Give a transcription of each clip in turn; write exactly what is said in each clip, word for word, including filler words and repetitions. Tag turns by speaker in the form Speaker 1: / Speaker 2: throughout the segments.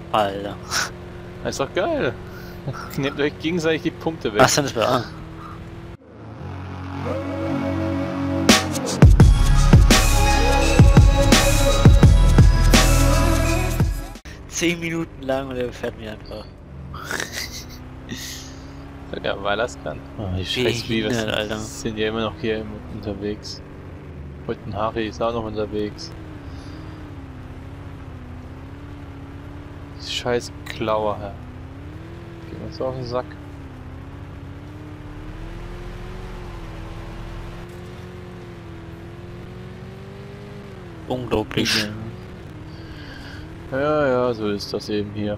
Speaker 1: Alter.
Speaker 2: Das ist doch geil. Nehmt euch gegenseitig die Punkte weg.
Speaker 1: Was denn das bei A? Zehn Minuten lang und er fährt mir einfach.
Speaker 2: Ja, weil er es kann. Oh, die scheiß Beavers sind ja immer noch hier unterwegs. Heute ein Harry ist auch noch unterwegs. Die scheiß Klauer, Herr. Gehen wir uns auf den Sack.
Speaker 1: Unglaublich.
Speaker 2: Ja, ja, so ist das eben hier.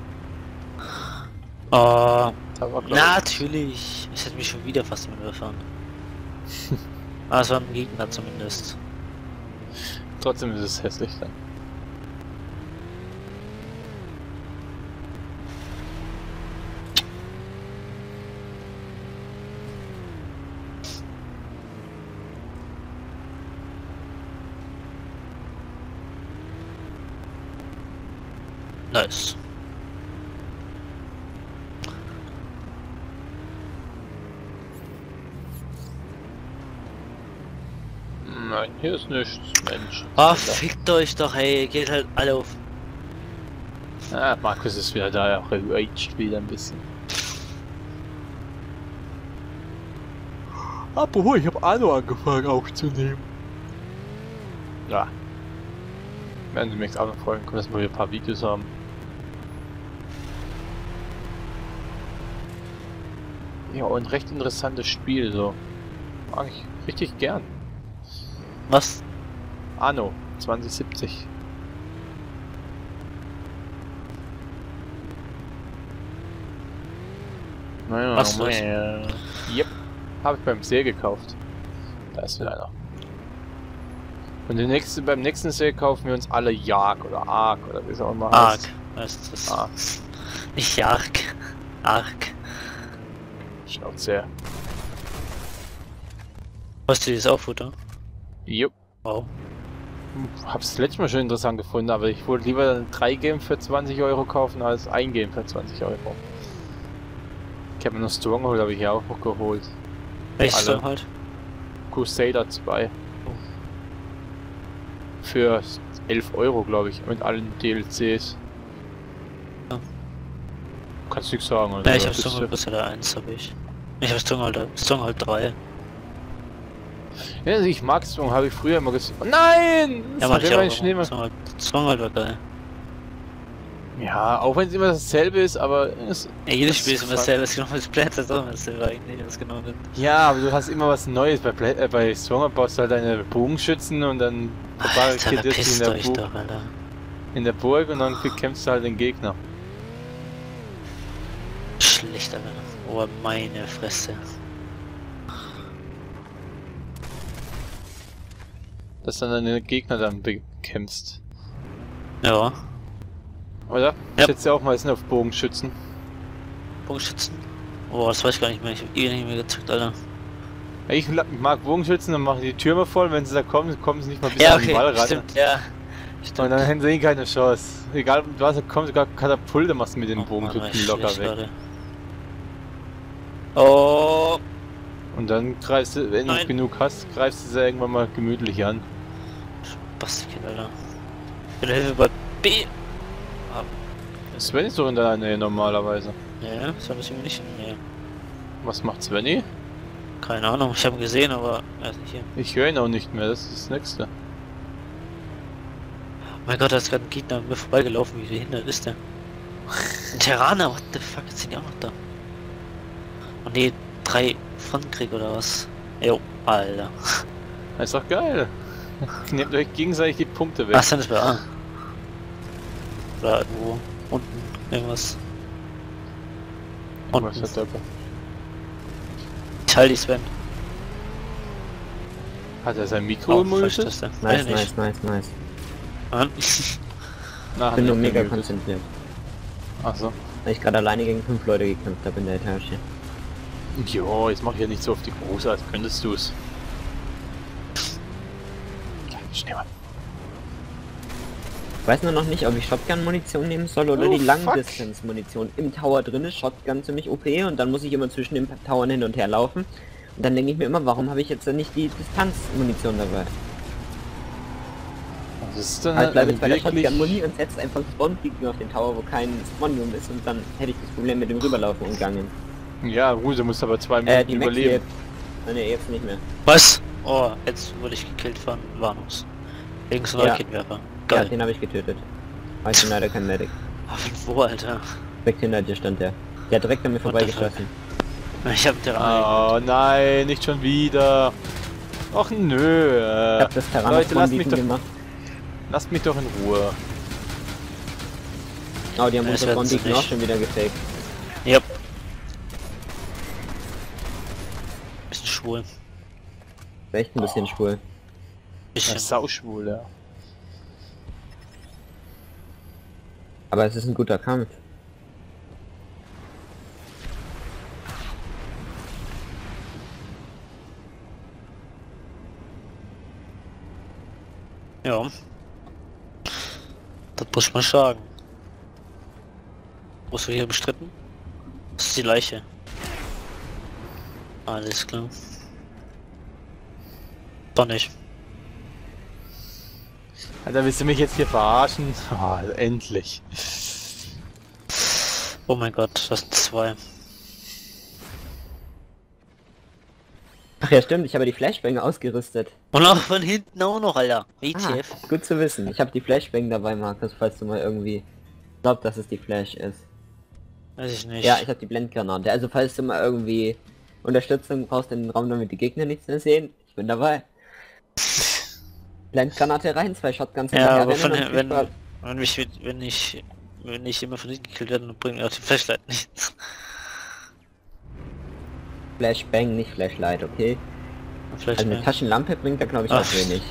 Speaker 1: Oh,
Speaker 2: Aber
Speaker 1: natürlich. Ich hätte mich schon wieder fast überfahren. Aber es war ein Gegner zumindest.
Speaker 2: Trotzdem ist es hässlich dann.
Speaker 1: Nice.
Speaker 2: Nein, hier ist nichts, Mensch.
Speaker 1: Ah, fickt euch doch, ey, geht halt alle auf.
Speaker 2: Ah, Markus ist wieder da, er raged wieder ein bisschen. Apropos, ich habe Anno angefangen aufzunehmen. Ja. Werden Sie mir jetzt auch noch freuen, dass wir hier ein paar Videos haben. Ja, und ein recht interessantes Spiel, so. Mag ich richtig gern.
Speaker 1: Was?
Speaker 2: Anno zwanzig siebzig. Naja,
Speaker 1: Was los?
Speaker 2: Yep. Habe ich beim Sale gekauft. Da ist wieder einer. Und den nächsten, beim nächsten Sale kaufen wir uns alle Jark oder Ark oder wie es auch immer
Speaker 1: Ark.
Speaker 2: heißt.
Speaker 1: Heißt das?
Speaker 2: Ark.
Speaker 1: Nicht Jark. Ark.
Speaker 2: Schaut sehr.
Speaker 1: Hast du dieses Auffutter?
Speaker 2: Jupp.
Speaker 1: Wow.
Speaker 2: Hab's letztes Mal schon interessant gefunden, aber ich wollte lieber drei Game für zwanzig Euro kaufen als ein Game für zwanzig Euro. Ich habe mir noch Stronghold, habe ich ja auch noch geholt.
Speaker 1: Welches Stronghold?
Speaker 2: Crusader zwei. Für elf Euro, glaube ich, mit allen D L Cs.
Speaker 1: Ja.
Speaker 2: Kannst du nichts sagen, oder?
Speaker 1: Ja, ich habe Stronghold Crusader eins, habe ich. Ich habe Stronghold, Stronghold drei.
Speaker 2: Ja, also ich mag Stronghold, habe ich früher immer gesagt. Oh nein!
Speaker 1: Ja, mach ich auch.
Speaker 2: Stronghold,
Speaker 1: Stronghold war geil.
Speaker 2: Ja, auch wenn es immer dasselbe ist, aber es,
Speaker 1: ja, jedes Spiel ist immer dasselbe, es ist genau das Splatter, ist auch immer dasselbe eigentlich, das genau nimmt.
Speaker 2: Ja, aber du hast immer was Neues. Bei, Play, äh, bei Stronghold baust du halt deine Bogenschützen und dann
Speaker 1: verbarrikadierst du in der Burg.
Speaker 2: In der Burg und dann kämpfst du halt den Gegner.
Speaker 1: Schlecht, Alter. Oh, meine Fresse.
Speaker 2: Dass du dann deine Gegner dann bekämpfst.
Speaker 1: Ja.
Speaker 2: Oder?
Speaker 1: Ja.
Speaker 2: Ich setze ja auch meistens auf Bogenschützen.
Speaker 1: Bogenschützen? Oh, das weiß ich gar nicht mehr. Ich hab eh nicht mehr gezückt, Alter.
Speaker 2: Ich mag Bogenschützen, dann machen die Türme voll. Wenn sie da kommen, kommen sie nicht mal bis
Speaker 1: ja,
Speaker 2: an den
Speaker 1: okay,
Speaker 2: Ball ran.
Speaker 1: Stimmt, ja. Stimmt.
Speaker 2: Und dann haben sie eh keine Chance. Egal, du hast kommst sogar Katapulte machst mit den
Speaker 1: oh,
Speaker 2: Bogenschützen
Speaker 1: Mann,
Speaker 2: locker
Speaker 1: schlecht,
Speaker 2: weg.
Speaker 1: Leute. Oh.
Speaker 2: Und dann greifst du, wenn
Speaker 1: Nein.
Speaker 2: du genug hast, greifst du sie irgendwann mal gemütlich an.
Speaker 1: Bastard, Alter. Bitte Hilfe bei B. Ah.
Speaker 2: Sven ist doch in deiner Nähe normalerweise.
Speaker 1: Ja, das war deswegen nicht in der Nähe.
Speaker 2: Was macht Svenny?
Speaker 1: Keine Ahnung, ich habe ihn gesehen, aber er ist nicht hier.
Speaker 2: Ich höre ihn auch nicht mehr, das ist das Nächste.
Speaker 1: Mein Gott, da ist gerade ein Gegner an mir vorbeigelaufen, wie behindert ist der? Ein Terraner, what the fuck, jetzt sind die auch noch da. Und die drei Frontkrieg oder was? Jo, Alter.
Speaker 2: Das ist doch geil. Nehmt euch gegenseitig die Punkte weg.
Speaker 1: Was denn das bei A? Oder irgendwo unten irgendwas. Und
Speaker 2: was hat der?
Speaker 1: Teil die Sven.
Speaker 2: Hat er sein Mikro gemutet?
Speaker 1: Nice,
Speaker 3: nice, nice, nice, nice.
Speaker 1: Mann.
Speaker 3: Ich bin nur mega konzentriert.
Speaker 2: Achso.
Speaker 3: Weil ich gerade alleine gegen fünf Leute gekämpft habe in der Etage.
Speaker 2: Jo, jetzt mach ich ja nicht so auf die Große, als könntest du es. Schneemann.
Speaker 3: weiß nur noch nicht, ob ich Shotgun-Munition nehmen soll oder
Speaker 2: Oh,
Speaker 3: die
Speaker 2: fuck.
Speaker 3: Langdistanz-Munition. Im Tower drin ist Shotgun ziemlich O P und dann muss ich immer zwischen den Towern hin und her laufen. Und dann denke ich mir immer, warum habe ich jetzt nicht die Distanz-Munition dabei?
Speaker 2: Das ist dann
Speaker 3: Halt bleibe
Speaker 2: also
Speaker 3: jetzt bei der
Speaker 2: wirklich...
Speaker 3: Shotgun-Muni und setze einfach Spawn-Peaking auf den Tower, wo kein Spawn-Room ist und dann hätte ich das Problem mit dem Rüberlaufen umgangen.
Speaker 2: Ja, gut, du musst aber zwei
Speaker 3: Äh,
Speaker 2: Minuten
Speaker 3: die Max
Speaker 2: überleben.
Speaker 3: lebt. Nein, nee, jetzt nicht mehr.
Speaker 1: Was? Oh, jetzt wurde ich gekillt von Warnungs. Wegen so
Speaker 3: Ja.
Speaker 1: Raketenwerfer.
Speaker 3: Ja,
Speaker 1: Geil.
Speaker 3: den habe ich getötet. War ich bin leider kein Medic.
Speaker 1: Ah, von wo, Alter?
Speaker 3: Direkt hinter dir stand der. Der hat direkt an mir
Speaker 1: What the
Speaker 3: vorbeigeschossen.
Speaker 1: Ich hab Terraner.
Speaker 2: Oh nein, nicht schon wieder. Och nö.
Speaker 3: Ich hab das Terraner
Speaker 2: Leute, lasst mich doch,
Speaker 3: gemacht.
Speaker 2: lasst mich doch in Ruhe.
Speaker 3: Oh, die haben
Speaker 1: Das
Speaker 3: unsere
Speaker 1: werden sie
Speaker 3: Spawn-Peaking auch
Speaker 1: nicht.
Speaker 3: schon wieder gefaked.
Speaker 1: Yep. Bisschen schwul.
Speaker 3: Echt ein bisschen schwul.
Speaker 2: Das
Speaker 1: Bisschen.
Speaker 2: ist sauschwul, ja.
Speaker 3: Aber es ist ein guter Kampf.
Speaker 1: Ja. Das muss man sagen. Wo ist hier bestritten? Das ist die Leiche. Alles klar. Doch nicht.
Speaker 2: Alter, willst du mich jetzt hier verarschen? Oh, endlich.
Speaker 1: Oh mein Gott, das sind zwei.
Speaker 3: Ach ja, stimmt, ich habe die Flashbang ausgerüstet.
Speaker 1: Und auch von hinten auch noch, Alter. W
Speaker 3: Ah,
Speaker 1: T F.
Speaker 3: gut zu wissen. Ich habe die Flashbang dabei, Markus, falls du mal irgendwie glaubst, dass es die Flash ist.
Speaker 1: Weiß ich nicht.
Speaker 3: Ja, ich habe die Blendgranate. Also falls du mal irgendwie Unterstützung brauchst in den Raum, damit die Gegner nichts mehr sehen, ich bin dabei. Blendgranate rein, zwei Shotguns
Speaker 1: Ja,
Speaker 3: hinterher
Speaker 1: aber
Speaker 3: rennen
Speaker 1: von,
Speaker 3: und viel
Speaker 1: wenn,
Speaker 3: Spaß.
Speaker 1: wenn, mich, wenn ich wenn ich immer von hinten gekillt werde, dann bringt mir auch die Flashlight nichts.
Speaker 3: Flashbang, nicht Flashlight, okay?
Speaker 1: Vielleicht
Speaker 3: Also eine
Speaker 1: mehr.
Speaker 3: Taschenlampe bringt da glaube ich
Speaker 1: Ach.
Speaker 3: auch wenig.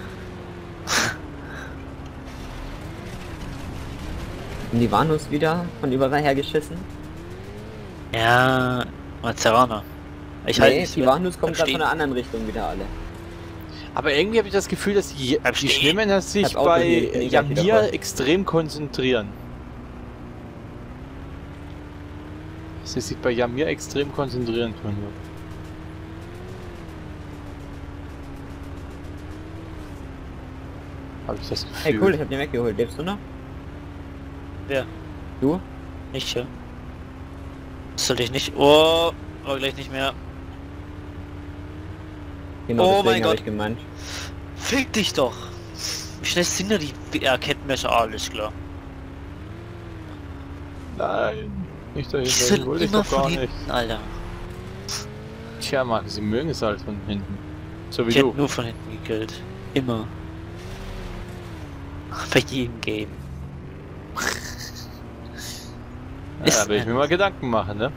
Speaker 3: Und die Vanus wieder von überall her geschissen?
Speaker 1: Ja, mal Terraner. Ich halte
Speaker 3: Nee,
Speaker 1: nicht
Speaker 3: die
Speaker 1: so-
Speaker 3: Vanus kommen
Speaker 1: bleib
Speaker 3: gerade von
Speaker 1: stehen.
Speaker 3: der anderen Richtung wieder alle.
Speaker 2: Aber irgendwie habe ich das Gefühl, dass die,
Speaker 1: Bleib
Speaker 2: die
Speaker 1: stehen.
Speaker 2: Schwimmer sich
Speaker 3: Ich hab auch
Speaker 2: bei
Speaker 3: gesehen, ich bin gleich wieder
Speaker 2: Jamir
Speaker 3: voll.
Speaker 2: extrem konzentrieren. Sie sich bei Jamir extrem konzentrieren tun. Habe ich das Gefühl.
Speaker 3: Hey cool, ich hab den weggeholt. Lebst du noch?
Speaker 1: Wer?
Speaker 3: Du?
Speaker 1: Nicht, ja. Das sollte ich nicht. Oh, war gleich nicht mehr.
Speaker 3: Genau,
Speaker 1: Oh
Speaker 3: deswegen
Speaker 1: mein
Speaker 3: hab
Speaker 1: Gott.
Speaker 3: ich gemeint.
Speaker 1: Fick dich doch! Wie schnell sind da die ja, Kettenmesser? Alles klar.
Speaker 2: Nein, nicht
Speaker 1: Die
Speaker 2: dahinter.
Speaker 1: sind
Speaker 2: Ich wollte ich
Speaker 1: immer
Speaker 2: doch gar
Speaker 1: von
Speaker 2: nicht.
Speaker 1: hinten, Alter.
Speaker 2: Tja, Marc, sie mögen es halt von hinten. So wie
Speaker 1: Ich
Speaker 2: du.
Speaker 1: hätte nur von hinten gekillt. Immer. Bei jedem Game.
Speaker 2: Ja,
Speaker 1: Ist
Speaker 2: da will ich mir mal Gedanken machen, ne?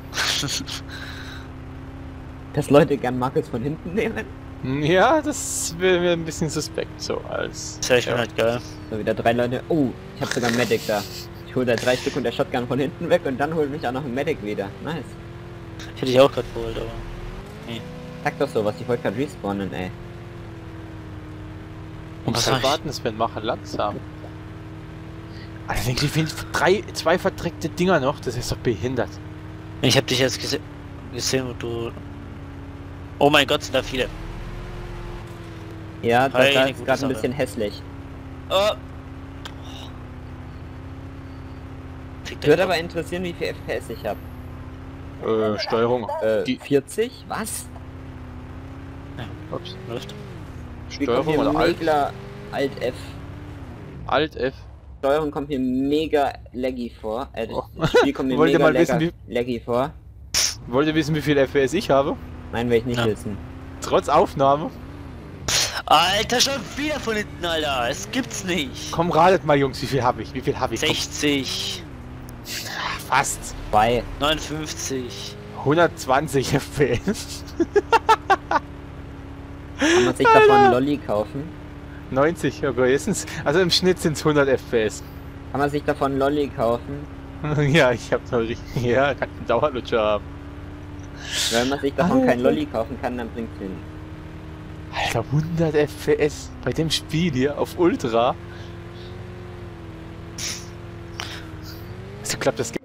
Speaker 3: Dass Leute gern Markus von hinten nehmen?
Speaker 2: Ja, das wäre mir ein bisschen suspekt, so als...
Speaker 1: Das wäre schon
Speaker 2: ja.
Speaker 1: halt geil.
Speaker 3: So wieder drei Leute. Oh, ich hab sogar einen Medic da. Ich hole da drei Stück und der Shotgun von hinten weg und dann holt mich auch noch ein Medic wieder. Nice.
Speaker 1: Ich hätte ich auch gerade geholt, aber.
Speaker 3: Sag doch sowas, ich wollte gerade respawnen, ey.
Speaker 2: Und
Speaker 1: Was
Speaker 2: was
Speaker 1: sag ich?
Speaker 2: warten, es werden machen langsam. Alter, wirklich wenig, drei, zwei verdreckte Dinger noch, das ist doch behindert.
Speaker 1: Ich habe dich jetzt gese gesehen, wo du. Oh mein Gott, sind da viele.
Speaker 3: Ja, das
Speaker 1: Hey,
Speaker 3: da
Speaker 1: eine
Speaker 3: ist
Speaker 1: gute
Speaker 3: gerade ein
Speaker 1: Sache.
Speaker 3: bisschen hässlich.
Speaker 1: Oh. Fick dich
Speaker 3: Würde
Speaker 1: doch.
Speaker 3: aber interessieren, wie viel F P S ich hab.
Speaker 2: Äh, Steuerung.
Speaker 3: Äh,
Speaker 2: Die-
Speaker 3: vierzig? Was?
Speaker 2: Ups.
Speaker 1: Läuft.
Speaker 3: Wie kommt
Speaker 2: Steuerung
Speaker 3: hier
Speaker 2: oder Alt?
Speaker 3: mega Alt F.
Speaker 2: Alt F.
Speaker 3: Steuerung kommt mir mega laggy vor. Äh,
Speaker 2: Oh.
Speaker 3: das Spiel kommt mir
Speaker 2: Wollt ihr
Speaker 3: mega
Speaker 2: mal wissen,
Speaker 3: lagger- laggy vor.
Speaker 2: Wollt ihr wissen, wie viel F P S ich habe?
Speaker 3: Nein, will ich nicht
Speaker 1: Ja.
Speaker 3: wissen.
Speaker 2: Trotz Aufnahme?
Speaker 1: Alter, schon wieder von hinten, Alter. Es gibt's nicht.
Speaker 2: Komm, ratet mal, Jungs, wie viel habe ich? Wie viel habe ich? Komm,
Speaker 1: sechzig.
Speaker 2: fast.
Speaker 3: Zwei.
Speaker 1: neunundfünfzig.
Speaker 2: hundertzwanzig F P S.
Speaker 3: Kann man sich davon einen Lolli kaufen?
Speaker 2: neunzig, okay, erstens. Also im Schnitt sind es hundert F P S.
Speaker 3: Kann man sich davon einen Lolli kaufen?
Speaker 2: Ja, ich habe noch richtig. Ja, kann einen Dauerlutscher haben.
Speaker 3: Wenn man sich davon
Speaker 2: Alter.
Speaker 3: keinen Lolli kaufen kann, dann bringt's hin.
Speaker 2: Alter, hundert F P S bei dem Spiel hier auf Ultra. klappt das